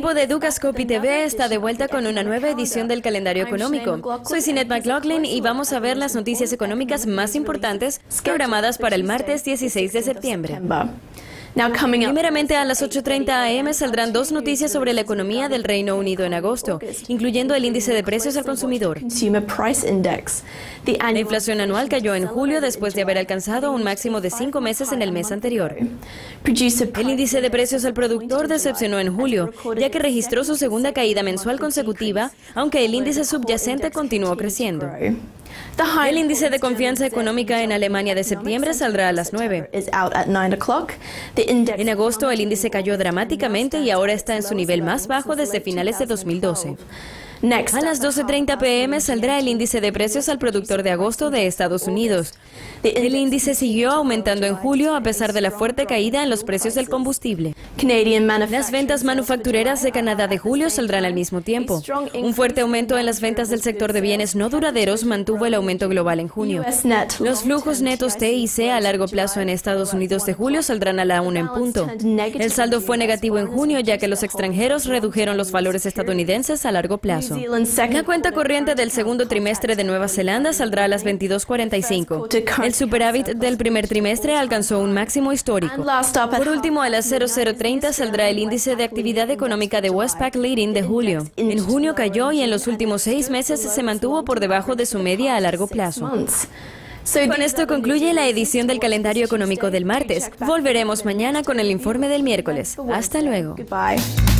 equipo de Dukascopy TV está de vuelta con una nueva edición del calendario económico. Soy Sinet McLaughlin y vamos a ver las noticias económicas más importantes programadas para el martes 16 de septiembre. Primeramente, a las 8:30 am saldrán dos noticias sobre la economía del Reino Unido en agosto, incluyendo el índice de precios al consumidor. La inflación anual cayó en julio después de haber alcanzado un máximo de 5 meses en el mes anterior. El índice de precios al productor decepcionó en julio, ya que registró su segunda caída mensual consecutiva, aunque el índice subyacente continuó creciendo. El índice de confianza económica en Alemania de septiembre saldrá a las 9. En agosto, el índice cayó dramáticamente y ahora está en su nivel más bajo desde finales de 2012. A las 12:30 p.m. saldrá el índice de precios al productor de agosto de Estados Unidos. El índice siguió aumentando en julio a pesar de la fuerte caída en los precios del combustible. Las ventas manufactureras de Canadá de julio saldrán al mismo tiempo. Un fuerte aumento en las ventas del sector de bienes no duraderos mantuvo el aumento global en junio. Los flujos netos TIC a largo plazo en Estados Unidos de julio saldrán a la 1 en punto. El saldo fue negativo en junio ya que los extranjeros redujeron los valores estadounidenses a largo plazo. La cuenta corriente del segundo trimestre de Nueva Zelanda saldrá a las 22:45. El superávit del primer trimestre alcanzó un máximo histórico. Por último, a las 00:30 saldrá el índice de actividad económica de Westpac Leading de julio. En junio cayó y en los últimos 6 meses se mantuvo por debajo de su media a largo plazo. Con esto concluye la edición del calendario económico del martes. Volveremos mañana con el informe del miércoles. Hasta luego.